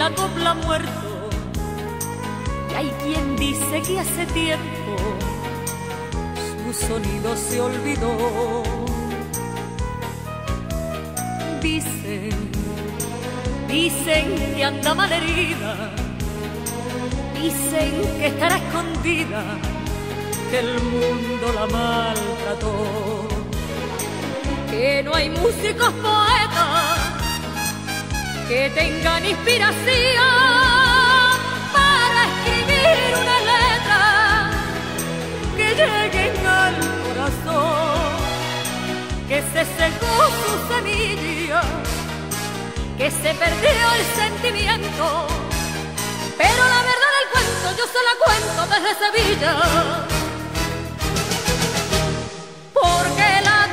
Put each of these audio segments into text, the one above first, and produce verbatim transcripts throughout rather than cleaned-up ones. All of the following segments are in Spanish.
la copla ha muerto, y hay quien dice que hace tiempo su sonido se olvidó. Dicen, dicen que anda malherida, dicen que estará escondida, que el mundo la maltrató, que no hay músicos poetas que tengan inspiración para escribir una letra que llegue al corazón, que se secó su semilla, que se perdió el sentimiento, pero la verdad del cuento yo se la cuento desde Sevilla, porque la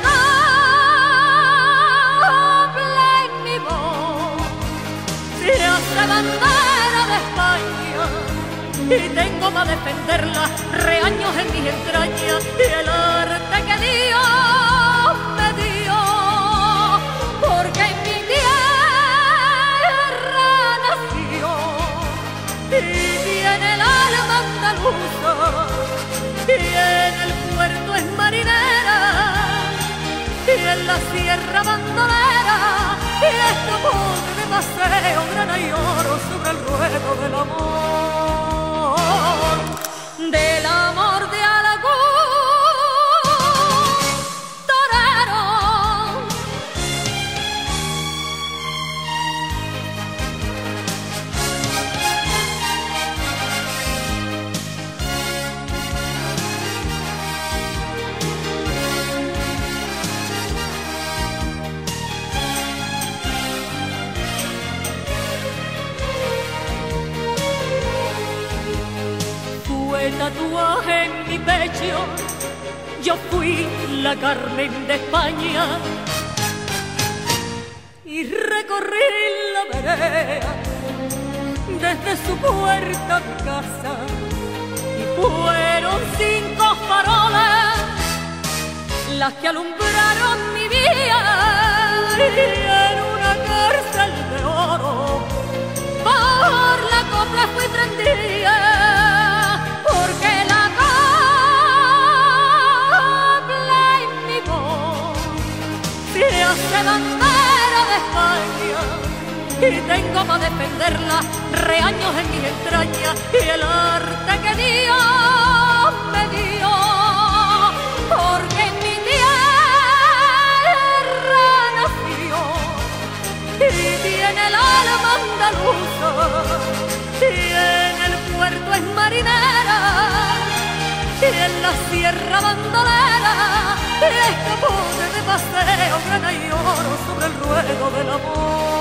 copla en mi voz se hace bandera de España y tengo para defenderla reaños en mis entrañas y el arte que Dios me dio, porque en mi tierra nació y tiene el alma andaluza y en el puerto es marinera y en la sierra bandolera y esto pone de paseo grana y oro sobre el ruedo del amor, del amor de Alagón torero. Tatuaje en mi pecho, yo fui la Carmen de España y recorrí la vereda desde su puerta a mi casa y fueron cinco faroles las que alumbraron mi vida y en una cárcel de oro por la copla fui prendida, porque la copla en mi voz se hace bandera de España y tengo para defenderla reaños en mis entrañas y el arte que Dios me dio, porque en mi tierra nació y tiene el alma andaluza y en el puerto es marinera y en la sierra bandolera y escapó de paseo grana y oro sobre el ruedo del amor.